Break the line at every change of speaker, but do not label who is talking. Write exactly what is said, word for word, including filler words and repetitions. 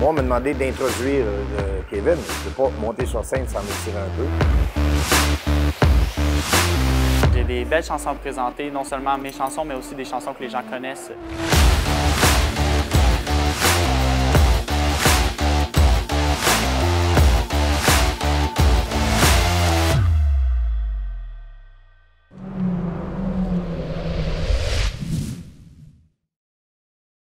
Moi, on m'a demandé d'introduire euh, Kevin. Je ne peux pas monter sur scène sans m'étirer un peu.
J'ai des belles chansons à présenter, non seulement mes chansons, mais aussi des chansons que les gens connaissent.